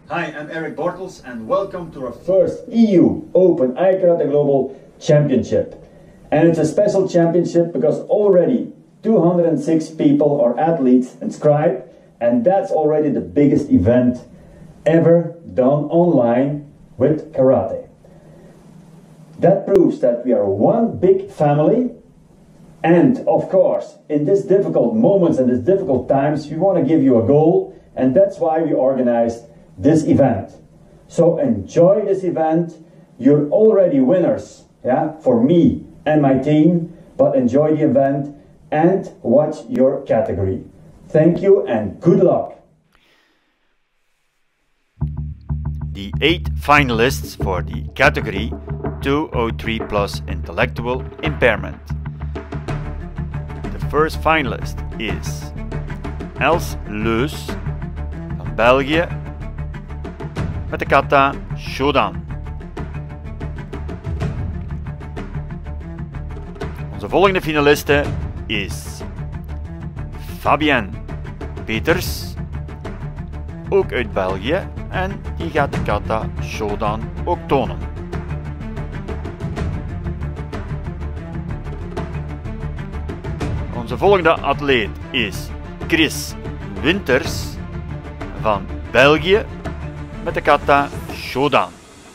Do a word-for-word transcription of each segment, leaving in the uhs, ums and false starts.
Hi, I'm Eric Bortels and welcome to our first E U Open iKarate Global Championship. And it's a special championship because already two hundred six people are athletes inscribed, and that's already the biggest event ever done online with karate. That proves that we are one big family, and of course, in these difficult moments and these difficult times, we want to give you a goal, and that's why we organized this event. So enjoy this event. You're already winners, yeah, for me and my team, but enjoy the event and watch your category. Thank you and good luck. The eight finalists for the category two oh three plus intellectual impairment. The first finalist is Els Leus van België met de kata Shodan. Onze volgende finaliste is Fabienne Peters, ook uit België, en die gaat de kata Shodan ook tonen. Onze volgende atleet is Chris Winters van België met de kata Shodan.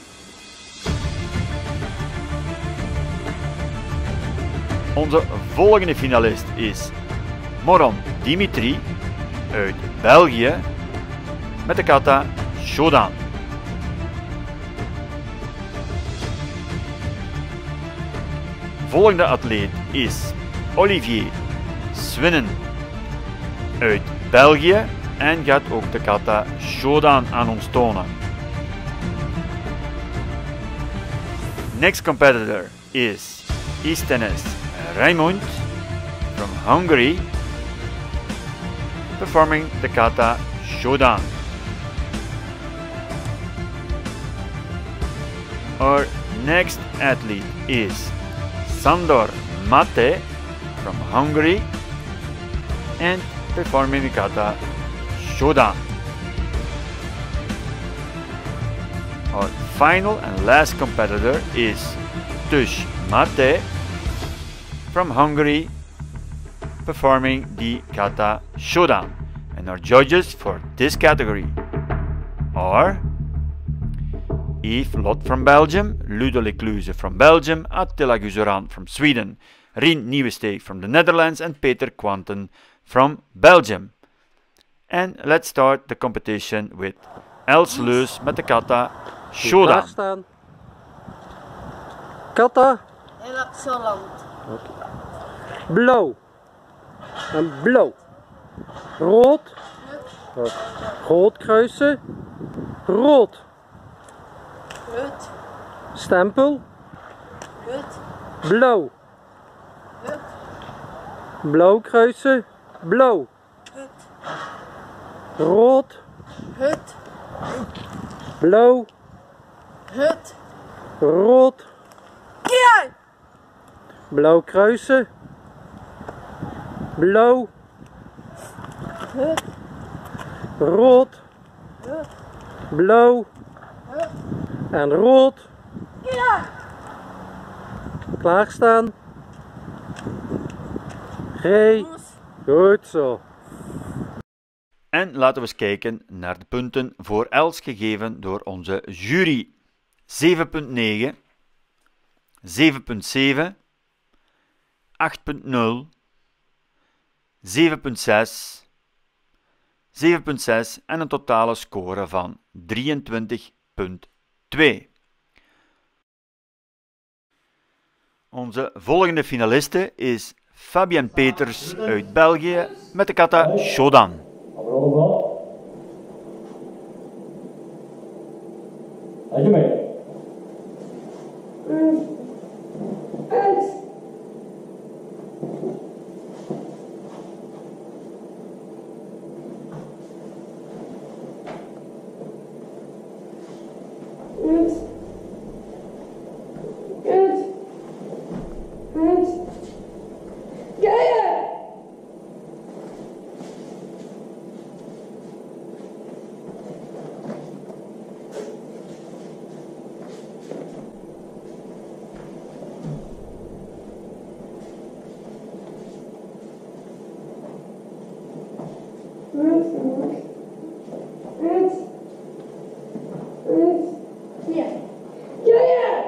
Onze volgende finalist is Moron Dimitri uit België met de kata Shodan. Volgende atleet is Olivier Swinnen uit België en gaat ook de kata Shodan aan ons tonen. Next competitor is Istenes Raimund from Hungary, performing the kata Shodan. Our next athlete is Sandor Mate from Hungary and performing the kata Shodan. Our final and last competitor is Tush Mate from Hungary, performing the kata Shodan. And our judges for this category are Yves Lot from Belgium, Ludo Lecluze from Belgium, Attila Guzeran from Sweden, Rien Nieuwesteeg from the Netherlands, and Peter Quanten from Belgium. And let's start the competition with Els Leus met de kata Shodan. Kata? Elaxoland. Okay. Blauw. En blauw. Rood. Rood. Rood kruisen. Rood. Rood. Stempel. Rood. Blauw. Rood. Blauw kruisen. Blauw. Rood. Rood. Rood. Blauw. Rood. Rood. Kijk! Blauw kruisen. Blauw. Rood. Rood. Rood. Blauw. Rood. En rood. Ja! Klaarstaan. Hey. Goed zo. En laten we eens kijken naar de punten voor Els gegeven door onze jury. zeven komma negen, zeven komma zeven, acht komma nul, zeven komma zes, zeven komma zes en een totale score van drieëntwintig komma twee. Onze volgende finaliste is Fabienne Peters uit België met de kata Shodan. Ja. Ja, ja.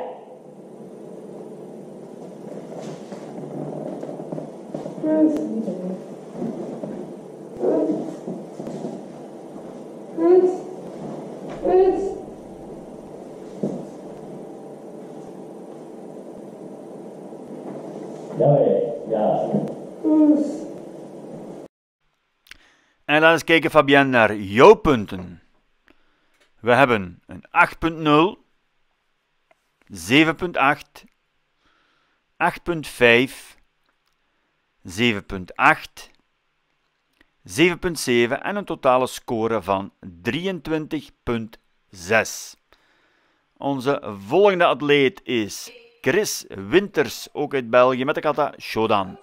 Ja, ja. En laten we eens kijken, Fabienne, naar jouw punten. We hebben een acht punt nul, zeven punt acht, acht punt vijf, zeven punt acht, zeven punt zeven en een totale score van drieëntwintig punt zes. Onze volgende atleet is Chris Winters, ook uit België, met de kata Shodan.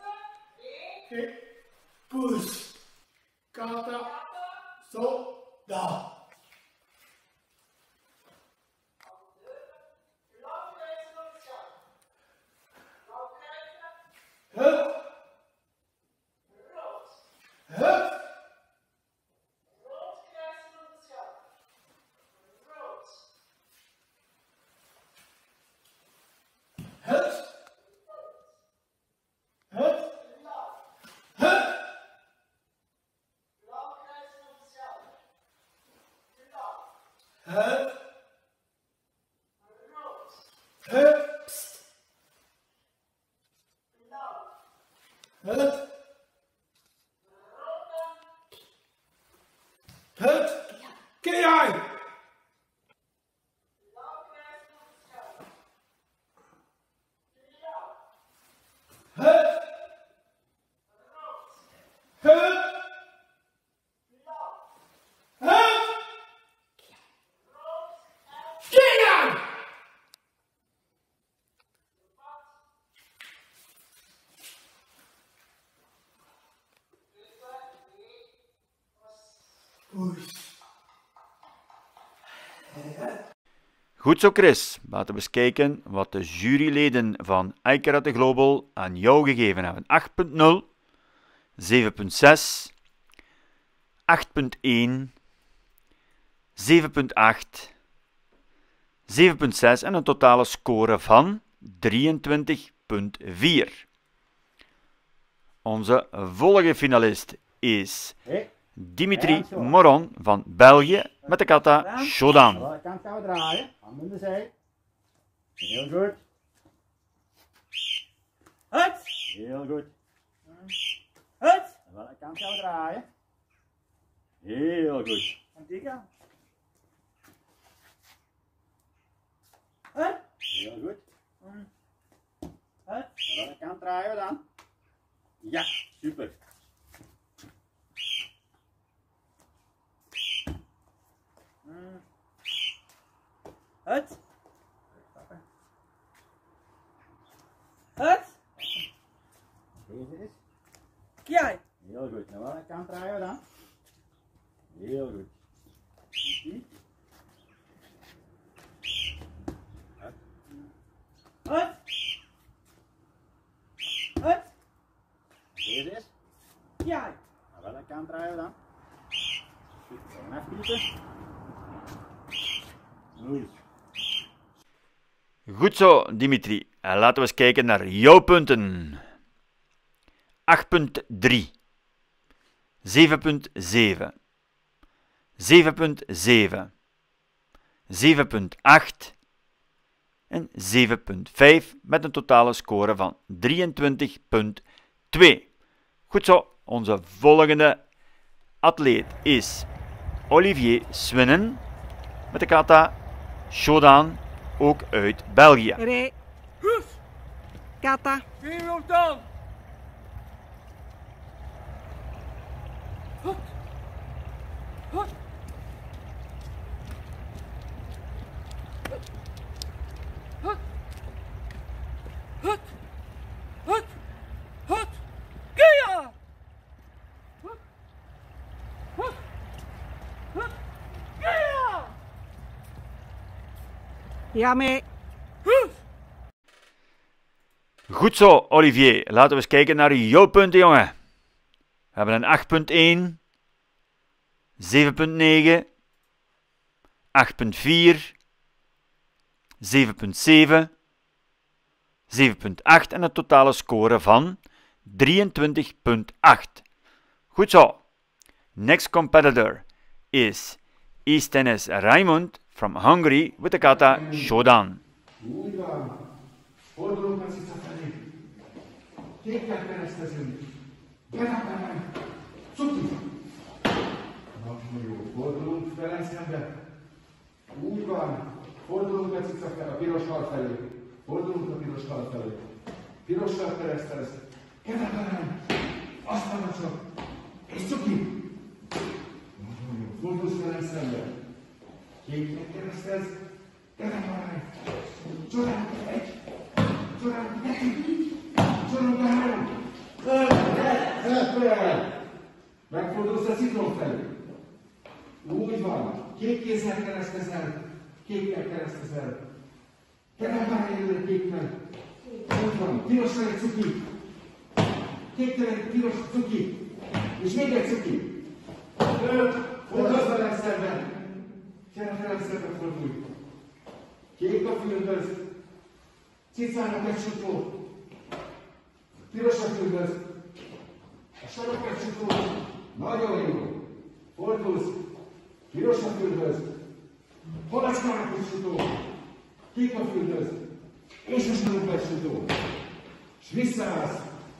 Push. Kata. Zo. Da. Hup. Hup. Hup. Hup. Hup. Hup. Hup. Psst. Hup. Hup. Kei. Hup. Hup. Hup. Kei. Goed zo, Chris. Laten we eens kijken wat de juryleden van iKarate Global aan jou gegeven hebben. acht punt nul, zeven punt zes, acht punt één, zeven punt acht, zeven punt zes en een totale score van drieëntwintig punt vier. Onze volgende finalist is Dimitri Moron van België met de kata Shodan. De kant gaan we draaien, handen in de zij. Heel goed. Hut. Heel goed. Hut. De welke kant gaan we draaien? Heel goed. En die kant. Hut. Heel goed. Hut. De welke kant draaien we dan? Ja, super. Hut. Hut. Deze is. Kijk. Heel goed. Naar welke kant draaien we dan? Heel goed. Die. Hut. Hut. Hut. Deze is. Kijk. Naar welke kant draaien we dan? Goed. Even piepen. Goed. Goed zo, Dimitri. En laten we eens kijken naar jouw punten. acht punt drie, zeven punt zeven, zeven punt zeven, zeven punt acht en zeven punt vijf met een totale score van drieëntwintig punt twee. Goed zo, onze volgende atleet is Olivier Swinnen met de kata Shodan, ook uit België. Re. Kata. Wie wil dan? Hut. Hut. Hut. Hut. Hut. Hut. Kia. Hut. Hut. Hut. Kia. Ja, mee. Hut. Goed zo, Olivier. Laten we eens kijken naar jouw punten, jongen. We hebben een acht punt één, zeven punt negen, acht punt vier, zeven punt zeven, zeven punt acht en een totale score van drieëntwintig punt acht. Goed zo. Next competitor is Eastenes Raimund from Hungary with the kata Shodan. Úgy van. Fordulunk a cica felé. Kékkel keresztezünk. Berápálunk. Cuki. Nagyon jó. Fordulunk velem szembe. Úgy van. Fordulunk a cica felé, a piros hal felé. Fordulunk a piros hal felé. Pirossal keresztelsz. Berápálunk. Aztán a csak. És cuki. Nagyon jó. Fordulsz velem szembe. Kékkel keresztelsz. Berápálunk. Csodálunk egy. Csodálunk neki. Csodálunk a három. Szépen! Megfordulsz a citrom felé. Úgy van. Kék kézzel keresztezel. Kékkel keresztezel. Berápálunk előre kékkel. Úgy van. Pirosra egy cuki. Kékkel egy piros cuki. És még egy cuki. Fordulsz velem szemben. Gyere velem szemben fordulj. Kék a fülhöz, cicának egy sütó, piros a fülhöz, a sarok egy sütó, nagyon jó. Fordulsz, piros a fülhöz, halackának egy sütó, kék a fülhöz, és a sarok egy sütó, és visszaállsz.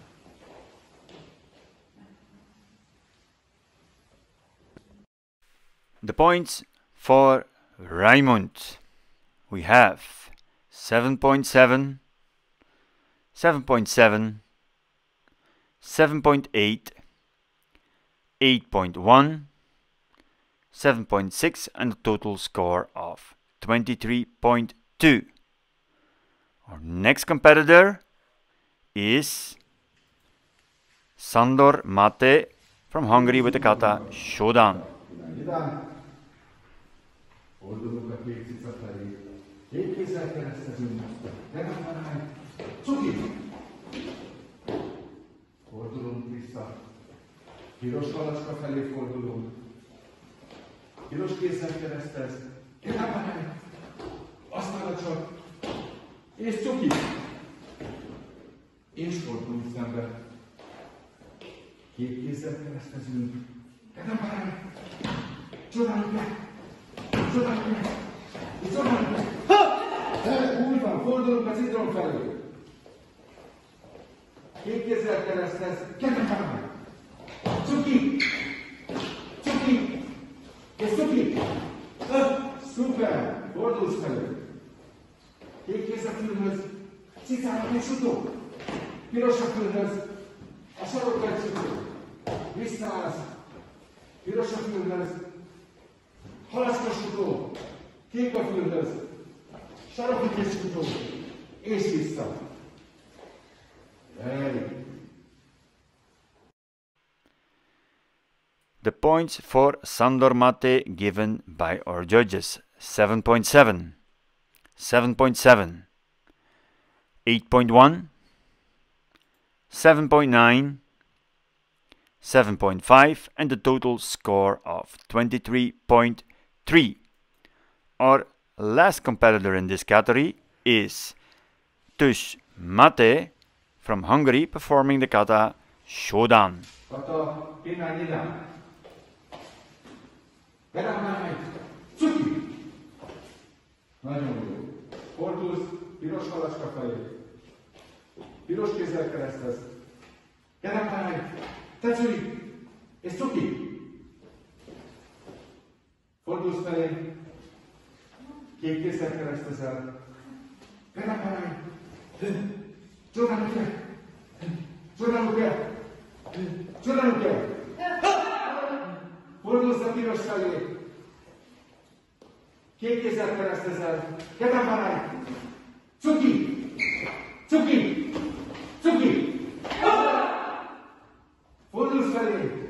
The points for Raimund. We have seven point seven, seven point seven, seven point eight, eight point one, seven point six and a total score of twenty-three point two. Our next competitor is Sandor Mate from Hungary with the kata Shodan. Fordulunk a kék cica felé. Kék kézzel keresztezünk. Berápálunk. Cuki! Fordulunk vissza. Piros halacska felé fordulunk. Piros kézzel keresztez. Berápálunk. Aztán csak. És cuki! És fordulunk szembe. Kék kézzel keresztezünk. Berápálunk. Csodáljuk meg! Csodáljuk meg! Csodáljuk meg! Úgy van, fordulunk a citrom felé. Kék kézzel keresztez. Berápálunk. Cuki! Cuki! És cuki! Szuper! Fordulsz felé. Kék kéz a fülhöz. Cicának egy sütó. Piros a fülhöz. A sarokba egy sütó. Visszaállsz. Piros a fülhöz. Halacska sütó. Kék a fülhöz. Sarokba egy sütó. És vissza. Hey. The points for Sandor Mate given by our judges: seven point seven, seven point seven, eight point one, seven point nine, seven point five and the total score of twenty-three point three. Our last competitor in this category is Tush Mate from Hungary performing the kata Shodan. Kata, innen ide. Berápálj meg! Cuki! Nagyon jó. Fordulsz, piros halacska felé. Piros kézzel keresztez. Berápálj meg! Tetszői! És cuki! Fordulsz felé. Kék kézzel keresztezel. Berápálj meg! Csodáljuk el! Csodáljuk el! Csodáljuk el! Fordulsz a piros felé. Kék kézzel keresztezel. Berápálj! Cuki! Cuki! Cuki! Fordulsz felé.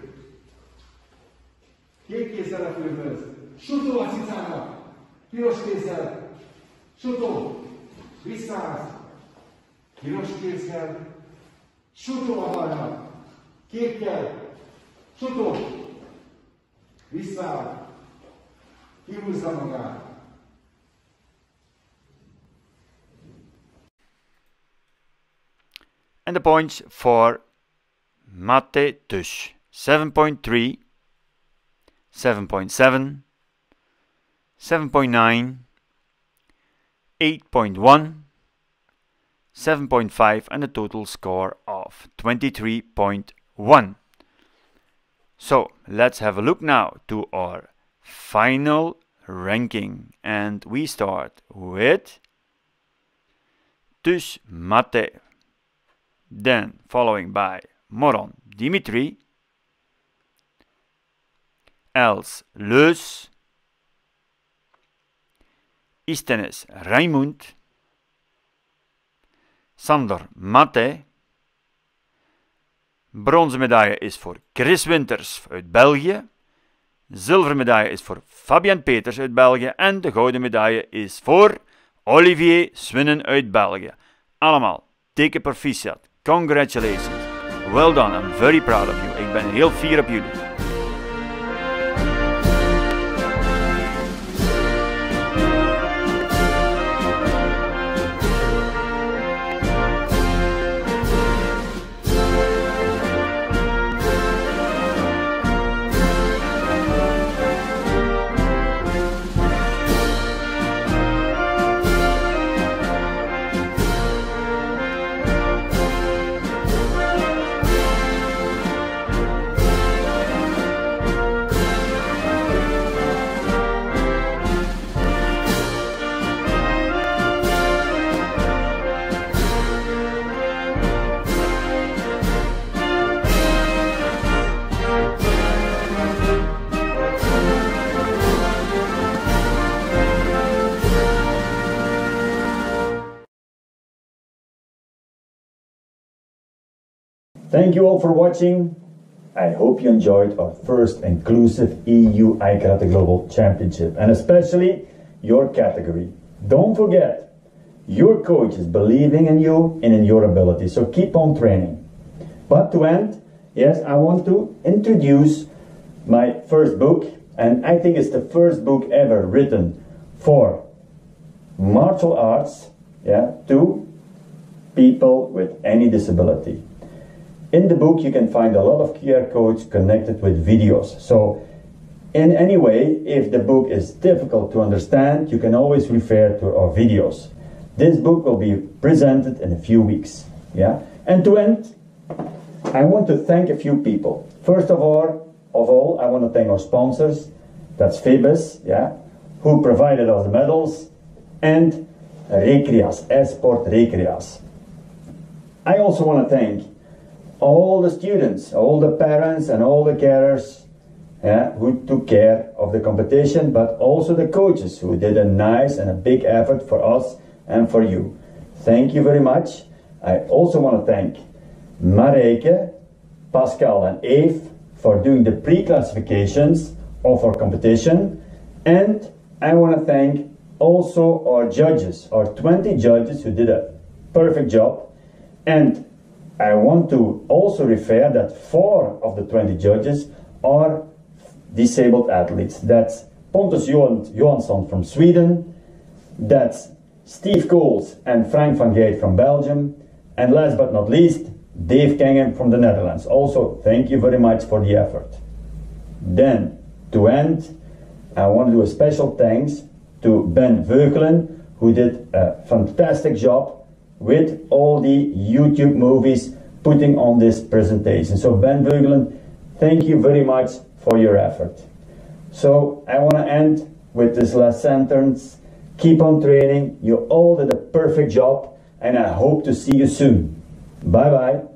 Kék kézzel a fülhöz. Sütó a cicának. Piros kézzel. Sütó. Visszaállsz. Piros kézzel. Sütó a halnak. Kékkel. Sütó. Visszaáll. Kihúzza magát. And the points for Mate Tush: seven point three, seven point seven, seven point nine, eight point one, seven point five, and a total score of twenty-three point one. So let's have a look now to our final ranking, and we start with Tush Mate, then following by Moron Dimitri, Els Leus, Istenes Raimund, Sander Mate. Bronzen medaille is voor Chris Winters uit België. Zilveren medaille is voor Fabian Peters uit België. En de gouden medaille is voor Olivier Swinnen uit België. Allemaal, dikke proficiat. Congratulations. Well done, I'm very proud of you. Ik ben heel fier op jullie. Thank you all for watching. I hope you enjoyed our first inclusive E U iKarate Global Championship, and especially your category. Don't forget, your coach is believing in you and in your ability, so keep on training. But to end, yes, I want to introduce my first book, and I think it's the first book ever written for martial arts, yeah, to people with any disability. In the book you can find a lot of Q R codes connected with videos. So in any way, if the book is difficult to understand, you can always refer to our videos. This book will be presented in a few weeks. Yeah? And to end, I want to thank a few people. First of all, of all I want to thank our sponsors. That's Phoebus, yeah, who provided us the medals, and Recreas, Esport Recreas. I also want to thank all the students, all the parents and all the carers, yeah, who took care of the competition, but also the coaches who did a nice and a big effort for us and for you. Thank you very much. I also want to thank Mareike, Pascal and Eve for doing the pre-classifications of our competition, and I want to thank also our judges, our twenty judges who did a perfect job. And I want to also refer that four of the twenty judges are disabled athletes. That's Pontus Johansson from Sweden, that's Steve Coles and Frank van Geet from Belgium, and last but not least, Dave Kengham from the Netherlands. Also, thank you very much for the effort. Then, to end, I want to do a special thanks to Ben Veukelen, who did a fantastic job with all the YouTube movies putting on this presentation. So Ben Veukelen, thank you very much for your effort. So I want to end with this last sentence. Keep on training. You all did a perfect job, and I hope to see you soon. Bye bye.